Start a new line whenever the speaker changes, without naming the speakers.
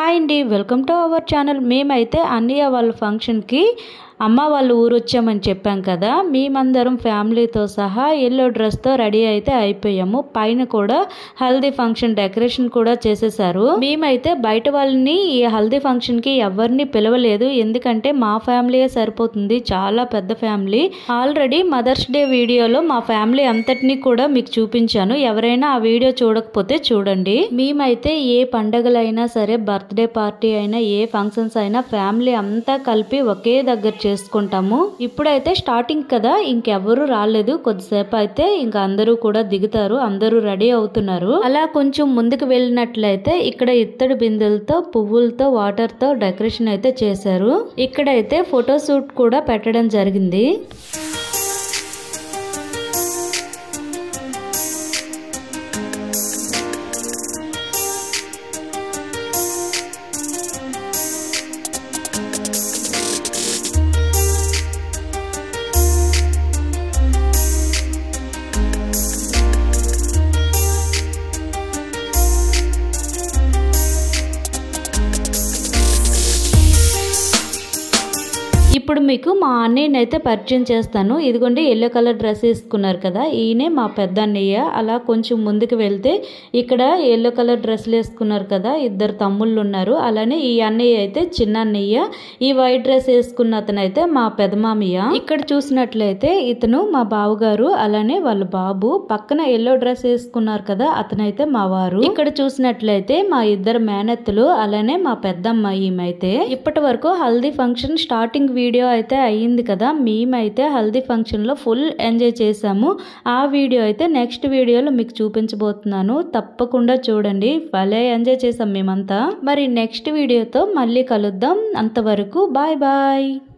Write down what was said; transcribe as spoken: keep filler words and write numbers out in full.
Hi అండి, welcome to our channel. మేమైతే అన్నయ్య వాళ్ళ ఫంక్షన్కి అమ్మ వాళ్ళ ఊరు వచ్చామని చెప్పాం కదా. మేమందరం ఫ్యామిలీతో సహా ఎల్లో డ్రెస్తో రెడీ అయితే అయిపోయాము. పైన కూడా హల్దీ ఫంక్షన్ డెకరేషన్ కూడా చేసేసారు. మేమైతే బయట వాళ్ళని ఈ హల్దీ ఫంక్షన్కి ఎవరిని పిలవలేదు, ఎందుకంటే మా ఫ్యామిలీయే సరిపోతుంది, చాలా పెద్ద ఫ్యామిలీ. ఆల్రెడీ మదర్స్ డే వీడియోలో మా ఫ్యామిలీ అంతటినీ కూడా మీకు చూపించాను, ఎవరైనా ఆ వీడియో చూడకపోతే చూడండి. మేమైతే ఏ పండగలైనా సరే, బర్త్డే పార్టీ అయినా, ఏ ఫంక్షన్స్ అయినా ఫ్యామిలీ అంతా కలిపి ఒకే దగ్గర చేసుకుంటాము. ఇప్పుడైతే స్టార్టింగ్ కదా, ఇంకెవరు రాలేదు. కొద్దిసేపు అయితే ఇంకా అందరూ కూడా దిగుతారు, అందరూ రెడీ అవుతున్నారు. అలా కొంచెం ముందుకు వెళ్ళినట్లయితే ఇక్కడ ఇత్తడి బిందెలతో, పువ్వులతో, వాటర్ తో డెకరేషన్ అయితే చేశారు. ఇక్కడైతే ఫోటో షూట్ కూడా పెట్టడం జరిగింది. ఇప్పుడు మీకు మా అన్నయ్యని అయితే పరిచయం చేస్తాను. ఇదిగోండి, ఎల్లో కలర్ డ్రెస్ వేసుకున్నారు కదా, ఈయనే మా పెద్ద అన్నయ్య. అలా కొంచెం ముందుకు వెళ్తే ఇక్కడ ఎల్లో కలర్ డ్రెస్లు వేసుకున్నారు కదా, ఇద్దరు తమ్ముళ్ళు ఉన్నారు. అలానే ఈ అన్నయ్య అయితే చిన్న అన్నయ్య. ఈ వైట్ డ్రెస్ వేసుకున్న అతను అయితే మా పెదమామయ్య. ఇక్కడ చూసినట్లయితే ఇతను మా బావగారు, అలానే వాళ్ళ బాబు. పక్కన ఎల్లో డ్రెస్ వేసుకున్నారు కదా, అతనైతే మా వారు. ఇక్కడ చూసినట్లయితే మా ఇద్దరు మేనత్తలు, అలానే మా పెద్దమ్మాయి. ఈమెయితే ఇప్పటి వరకు హల్దీ ఫంక్షన్ స్టార్టింగ్ వీడియో అయితే అయ్యింది కదా, మేమైతే హల్దీ ఫంక్షన్ లో ఫుల్ ఎంజాయ్ చేసాము. ఆ వీడియో అయితే నెక్స్ట్ వీడియోలో మీకు చూపించబోతున్నాను, తప్పకుండా చూడండి. భలే ఎంజాయ్ చేసాం మేమంతా. మరి నెక్స్ట్ వీడియోతో మళ్ళీ కలుద్దాం. అంతవరకు బాయ్ బాయ్.